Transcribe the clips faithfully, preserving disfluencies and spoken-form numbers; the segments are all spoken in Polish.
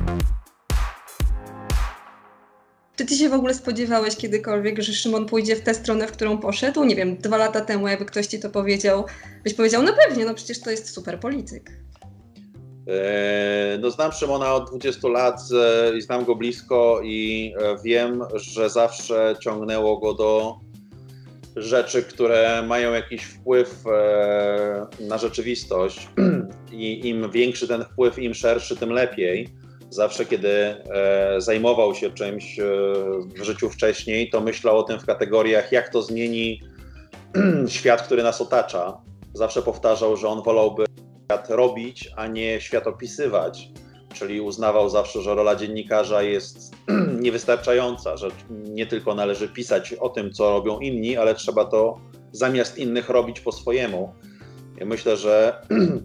Czy ty się w ogóle spodziewałeś kiedykolwiek, że Szymon pójdzie w tę stronę, w którą poszedł? Nie wiem, dwa lata temu, jakby ktoś ci to powiedział, byś powiedział, no pewnie, no przecież to jest super polityk. No, znam Szymona od dwudziestu lat i znam go blisko i wiem, że zawsze ciągnęło go do rzeczy, które mają jakiś wpływ na rzeczywistość i im większy ten wpływ, im szerszy, tym lepiej. Zawsze, kiedy zajmował się czymś w życiu wcześniej, to myślał o tym w kategoriach, jak to zmieni świat, który nas otacza. Zawsze powtarzał, że on wolałby świat robić, a nie świat opisywać. Czyli uznawał zawsze, że rola dziennikarza jest niewystarczająca, że nie tylko należy pisać o tym, co robią inni, ale trzeba to zamiast innych robić po swojemu. Ja myślę, że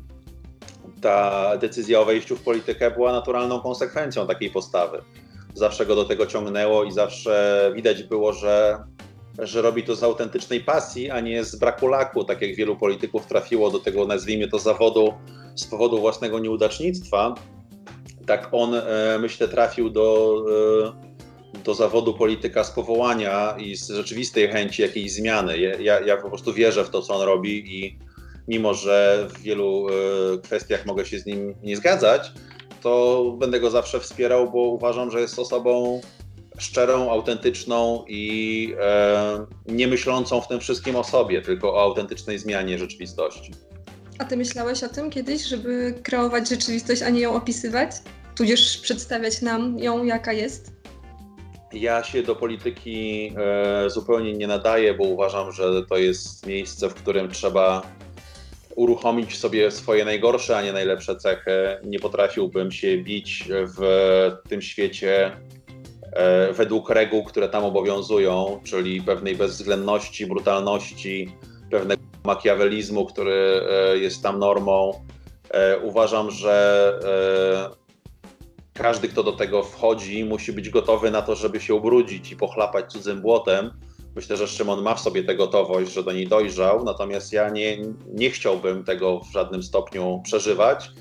ta decyzja o wejściu w politykę była naturalną konsekwencją takiej postawy. Zawsze go do tego ciągnęło i zawsze widać było, że, że robi to z autentycznej pasji, a nie z braku laku, tak jak wielu polityków trafiło do tego, nazwijmy to, zawodu z powodu własnego nieudacznictwa. Tak on, myślę, trafił do, do zawodu polityka z powołania i z rzeczywistej chęci jakiejś zmiany. Ja, ja po prostu wierzę w to, co on robi i mimo, że w wielu kwestiach mogę się z nim nie zgadzać, to będę go zawsze wspierał, bo uważam, że jest osobą szczerą, autentyczną i e, nie myślącą w tym wszystkim o sobie, tylko o autentycznej zmianie rzeczywistości. A ty myślałeś o tym kiedyś, żeby kreować rzeczywistość, a nie ją opisywać? Tudzież przedstawiać nam ją, jaka jest? Ja się do polityki e, zupełnie nie nadaję, bo uważam, że to jest miejsce, w którym trzeba uruchomić w sobie swoje najgorsze, a nie najlepsze cechy. Nie potrafiłbym się bić w tym świecie e, według reguł, które tam obowiązują, czyli pewnej bezwzględności, brutalności, pewnego makiawelizmu, który e, jest tam normą. E, uważam, że e, każdy, kto do tego wchodzi, musi być gotowy na to, żeby się ubrudzić i pochlapać cudzym błotem. Myślę, że Szymon ma w sobie tę gotowość, że do niej dojrzał, natomiast ja nie, nie chciałbym tego w żadnym stopniu przeżywać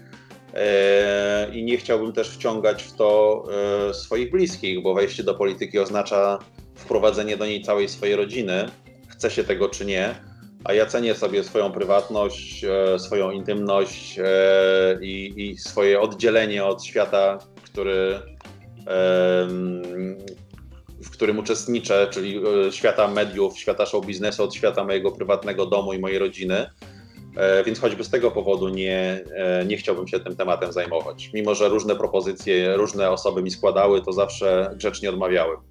e, i nie chciałbym też wciągać w to e, swoich bliskich, bo wejście do polityki oznacza wprowadzenie do niej całej swojej rodziny, chce się tego czy nie, a ja cenię sobie swoją prywatność, e, swoją intymność e, i, i swoje oddzielenie od świata, który e, w którym uczestniczę, czyli świata mediów, świata show biznesu, od świata mojego prywatnego domu i mojej rodziny. Więc choćby z tego powodu nie, nie chciałbym się tym tematem zajmować. Mimo że różne propozycje, różne osoby mi składały, to zawsze grzecznie odmawiałem.